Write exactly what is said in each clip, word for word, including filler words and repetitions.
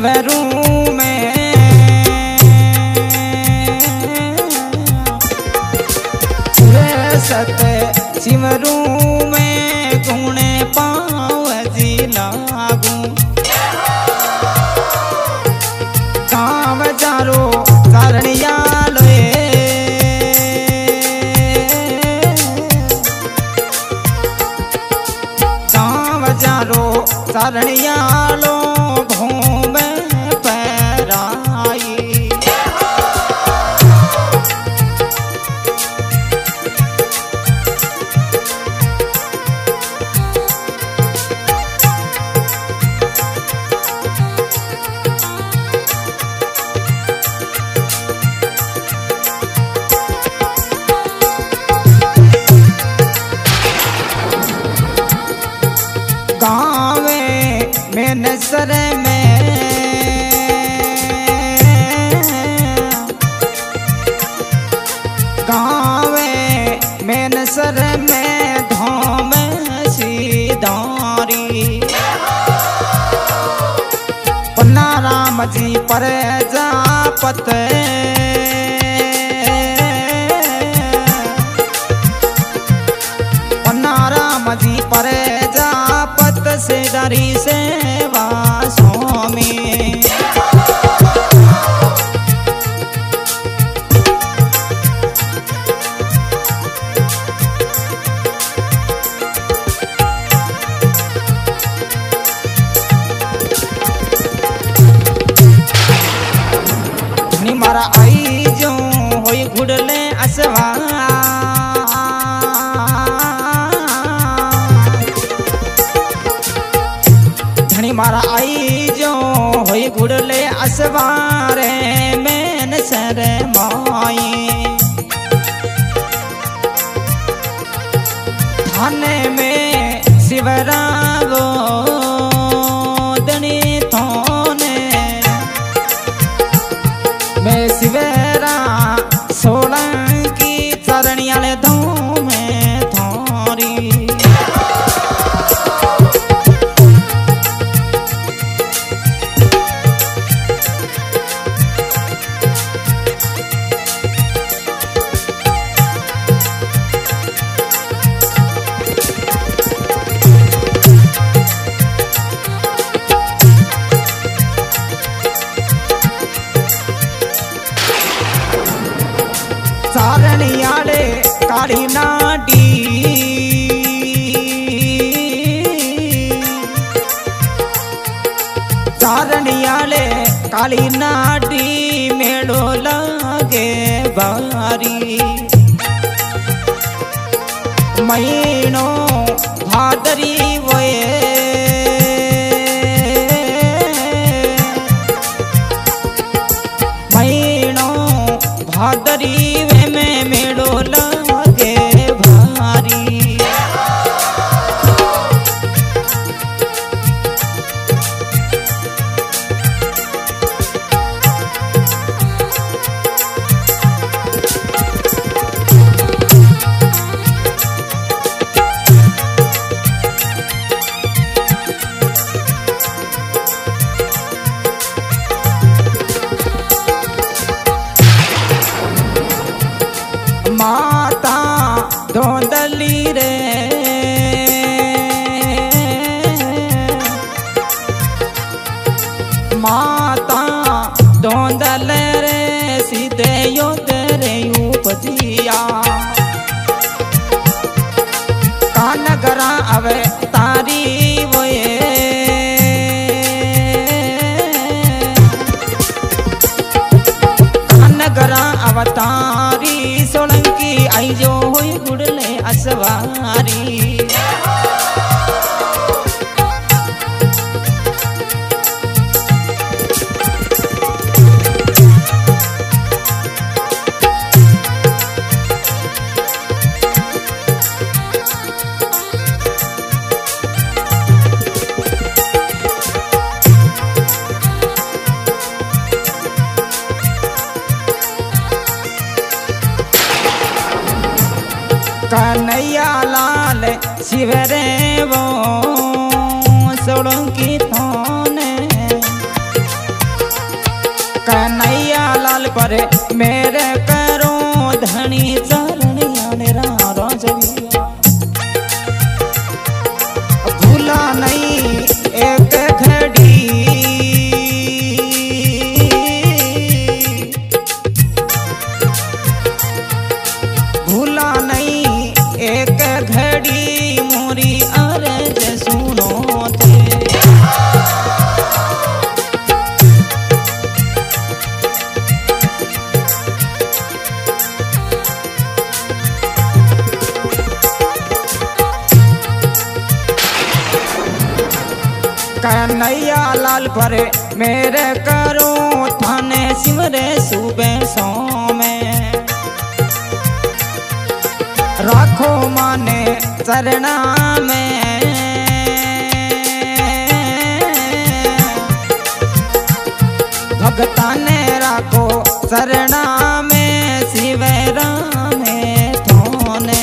शिवरू में सत शिवरू में गुणे पाँव जी लागू काम जारो सारणिया लोए काम जारो सारणिया लो घूमे पैराई गावे में नसर में गावे में नसर में धोम सीधारी पन्ना राम जी पर जापत पन्ना राम जी पर जापत से डरी सेवा स्वामी धनी मारा आई जो होई घुड़ले असवा मारा आई जो होई गुड़ले असवारे में सर माई थाने में शिवरागो दनी थाने में शिवरा सोलंकी चरणिया ले दो में थारी सारणियाले काली नाडी सारणियाले काली नाडी मेड़ो लागे बारी महीनो भादरी वोए महीनो भादरी में मेड़ो लागे भारी माता धोंदली रे माता धोंदल रे सीधे यो तेरे उपजिया कान गरा अवे तारी वोए कान गरा अवतारी सोलंकी आई जो हुई गुड़ले असवारी कन्हैया लाल शिवरे वो सोलंकी थाने पर मेरे करो धनी चरण यानेरा राजविया भूला नहीं एक घड़ी भूला नहीं एक घड़ी मोरी अर्ज सुनो थे कन्हैया लाल पर मेरे करो थाने सिमरे सुबह सौ में राखो माने चरना में भगता ने राखो चरना में शिवेरा में थोने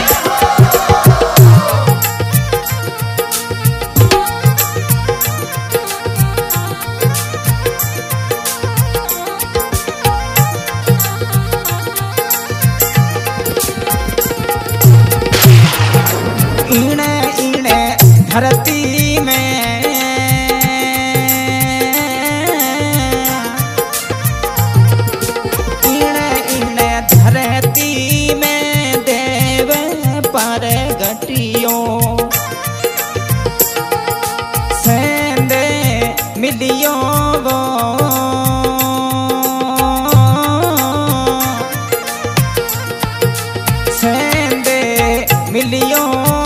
इने इने धरती में इने इने धरती में देव पर गटियो सेंदे मिलियो वो सेंदे मिलियो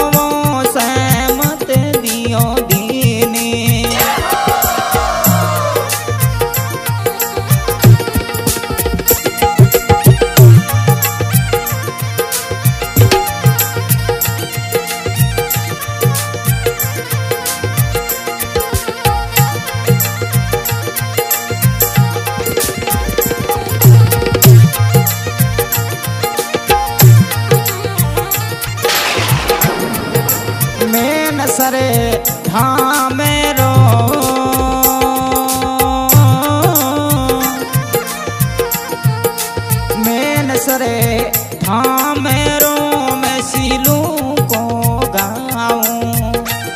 सरे धामेरो मैन सरे धामेरो मैं सीलू को गाऊं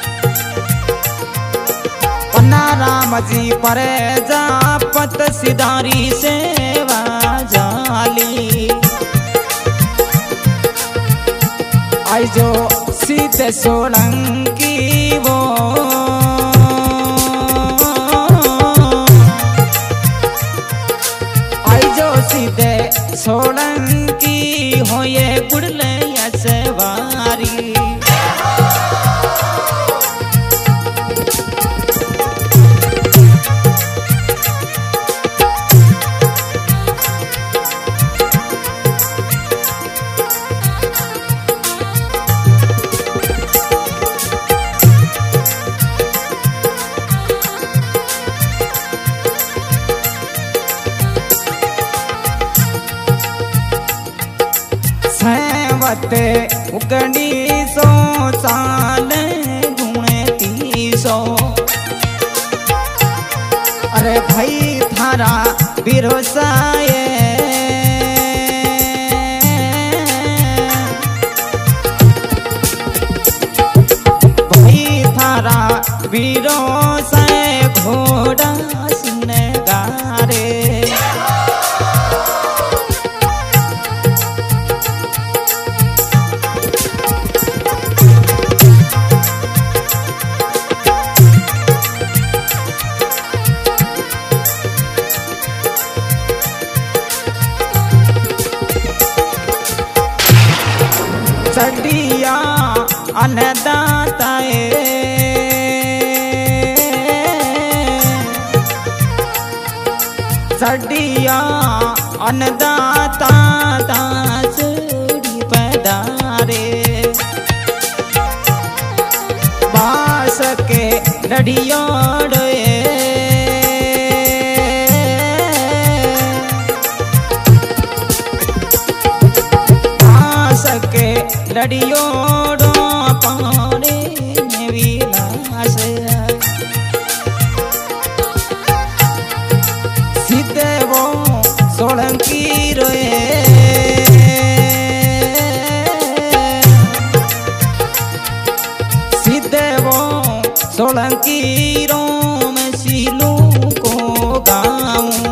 पन्ना राम जी पर जापत सिधारी सेवा जाली आई जो सीते सोलंकी वो आई जो सीते सोलंकी हो ये बुढ़ले सवारी उगड़ी सो साल गुणे तीसो अरे भाई थारा बिरोसाए भाई थारा बिरोसाए घोड़ा सुने गारे चढ़िया अन्नदाताए चढ़िया अन्नदाता दासड़ी पधारे बास के लड़ियोड़े बास के लड़ियोड़ो पारे में विलास सीधे वो सोल सोलंकी रोम सीलू को गाऊं।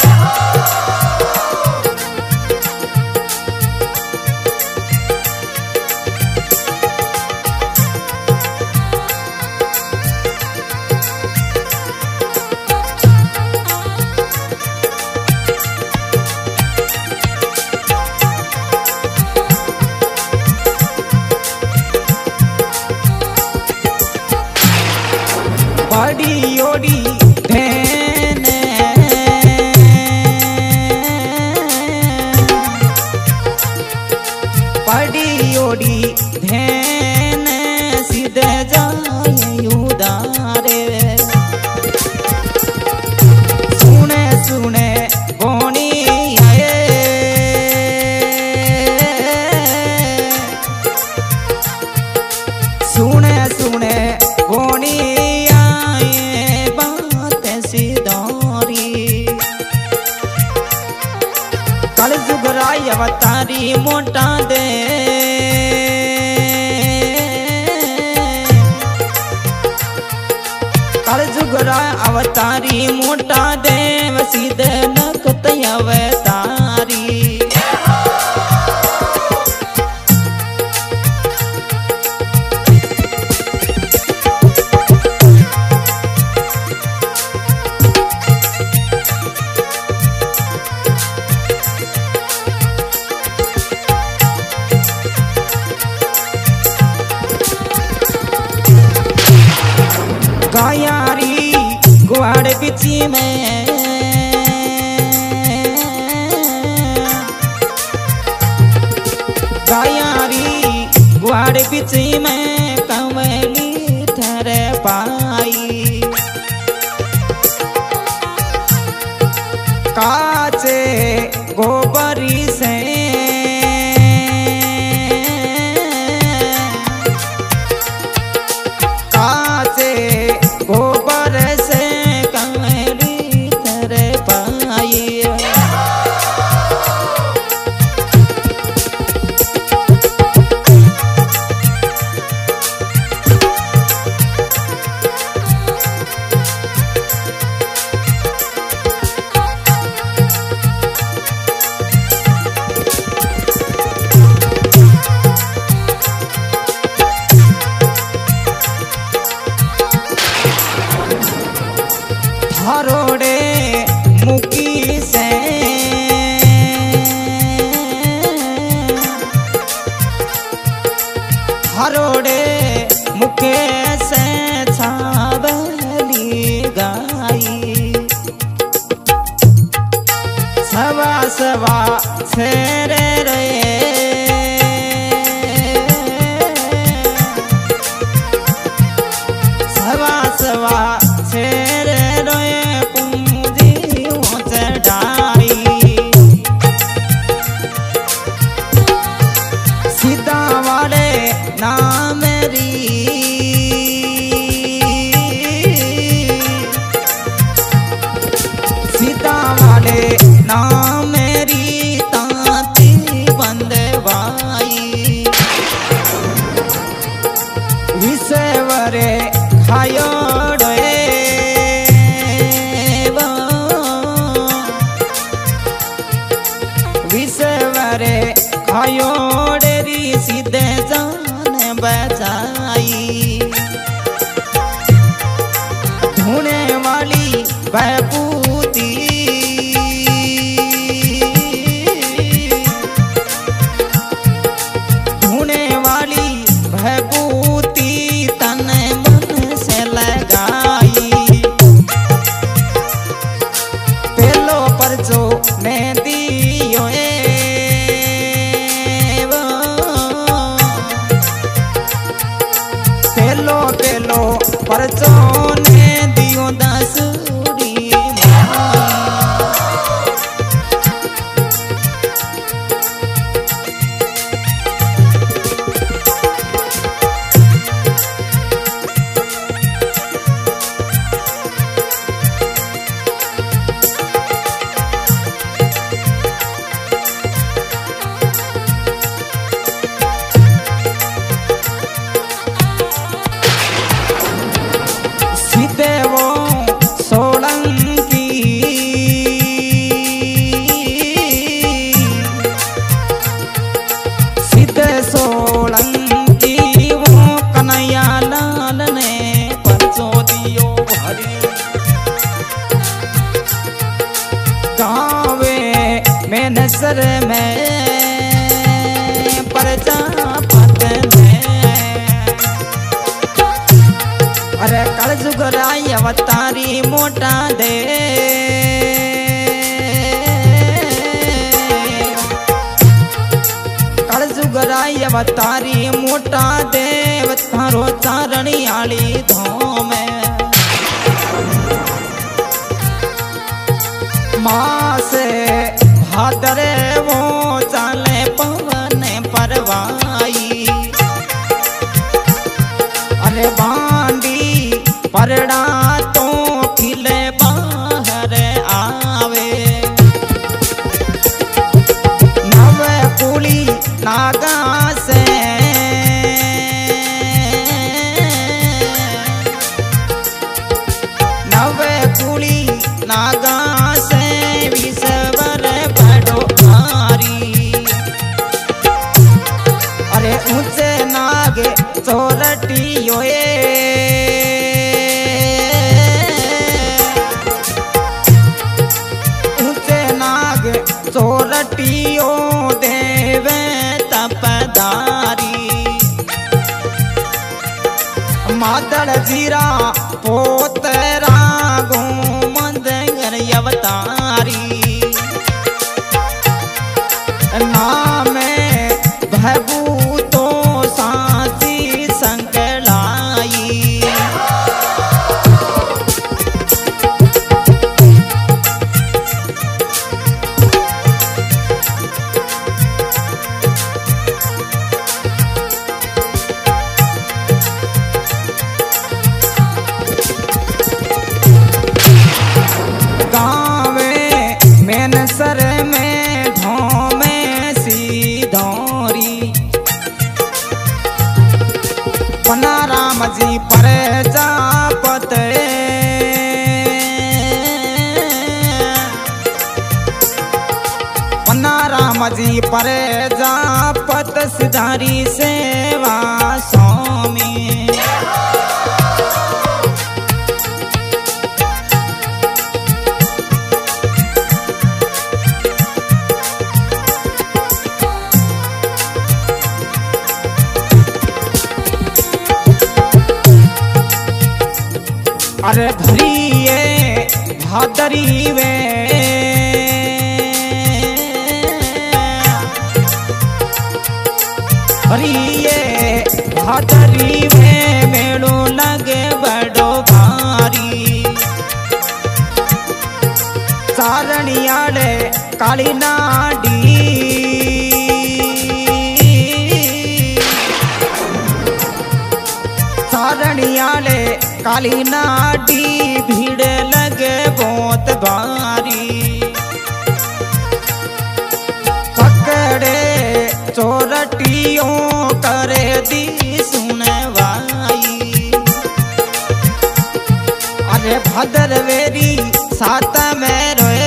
बड़ी ओडी धैन बड़ी ओडी धैन सीधे जाए उदारे सुने सुने बोनी आए सुने सुने बोनी कल जुगराई अवतारी मोटा दे कल जुगराई अवतारी मोटा दे वसीदे नकत अवतारी गायारी गुआड़ बिची में गायारी गुआड़ बिची में कमली थर पाई काचे गोबरी से गोबर से कमली तर पाई हरोड़े मुकी से हरोड़े मुके से छावली गाई सवा सवा छेरे रे सवा सवा छेरे सीधा वाले नाम री सीधा वाले नाम री तांती बंदवाई विसेवरे खायो विसेवरे खायो सीधे जान बचाई ढूंढने वाली बहपूती ढूंढने वाली बहपूती तन मन से लगाई पेलो पर जो मैं दियो पेलो पेलो परचो ने दियो दसूरी सर में प्रजापत में अरे कल जुगराई अवतारी मोटा दे कल जुगराई अवतारी मोटा देव थारो चारणी आली धोम मास भादरे वो चाले पवन परवाई अरे बांडी परड़ा तो खिले बाहर आवे नव कुली नागा से नव कुली नागा से विश्वर बड़ो भारी अरे ऊंचे नाग चोरटियो ऊंचे नाग चोरटियो देव तपदारी मादड़ जीरा पोतरा गोमंद अवतारी नाम भभूतो साची संकलाई सर में ढोमे सी धोरी पन्ना राम जी प्रजापत पन्ना राम जी प्रजापत सिधारी सेवा स्वामी अरे भरिए भादरी वे भरिए भादरी वे मेड़ो लगे बड़ो भारी सारणियाड़े काली नाडी सारणियाड़े काली नाडी भीड़ लगे बहुत भारी पकड़े चोरटियों करे दी सुनवाई अरे भद्रवेरी सात में रोए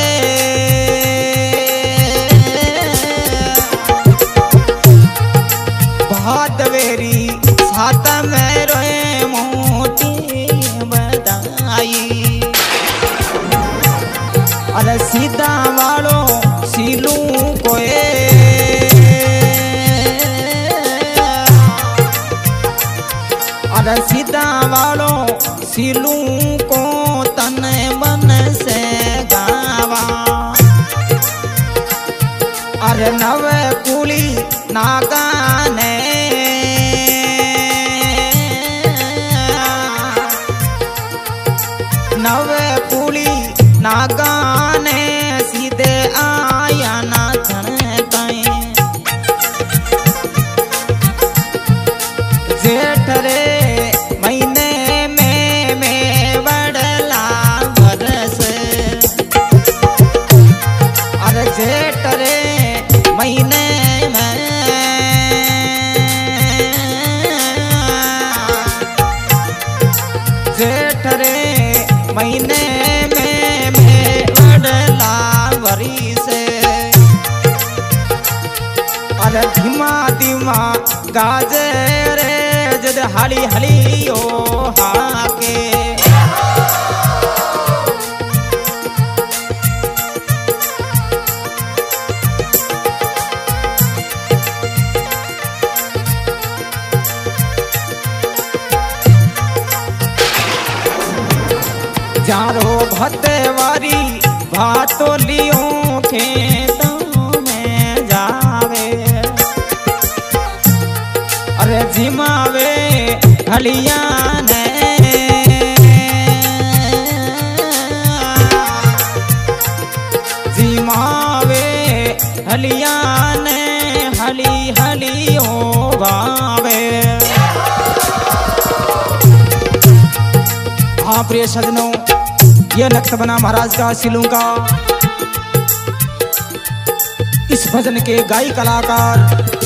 भादवेरी सात में रोए अरे सीधा वालो सीलू कोए अरे सीधा वालो सीलू को तन मन से गावा अरे नव कुली नागाने नव कुली नागाने सीधे आया ना जेठ रे महीने में में बड़ला बरस अरे जेठ रे महीने में जेठ रे महीने में में बड़ला वरी से अरे धीमा धीमा गाजे रे जद हली हली ओ हाके जारो भतेवारी भातो लियो खेतों में जावे, अरे जिमावे हलिया ने जिमावे हलिया ने हली हली हो गावे। हाँ प्रिय सजनों, ये नक्शबना महाराज का सिलों का इस भजन के गायक कलाकार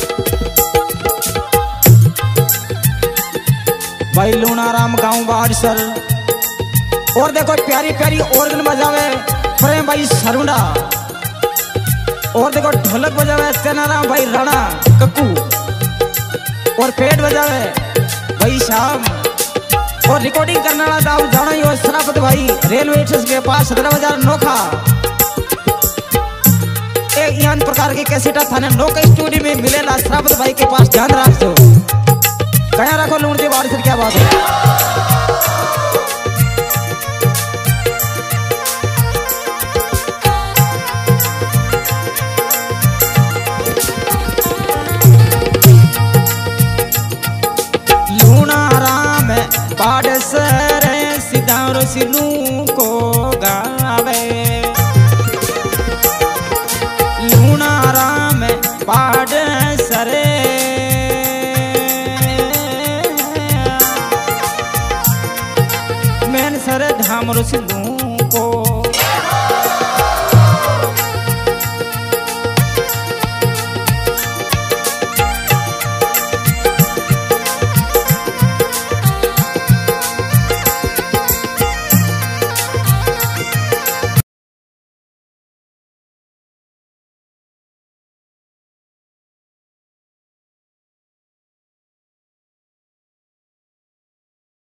भाई लूनाराम गांव बारिसर। और देखो प्यारी प्यारी ऑर्गन बजावे प्रेम भाई सरुणा, और देखो ढोलक बजावे तेनाराम भाई राणा कक्कू, और पेट बजावे भाई श्याम, और रिकॉर्डिंग करने वाला दाऊ जाना ही सराफत भाई रेलवे स्टेशन के पास सत्रह बाजार नोखा। एक यान प्रकार के कैसेटा थाने नोका स्टूडियो में मिलेला सराफत भाई के पास, ध्यान रखो। कया रखो लूणती बाड़ी से, क्या बात है। लूनाराम पाड़सर सिदारो सिलू को गावे, लूनाराम पाड़सर मैन सर धाम सिलू को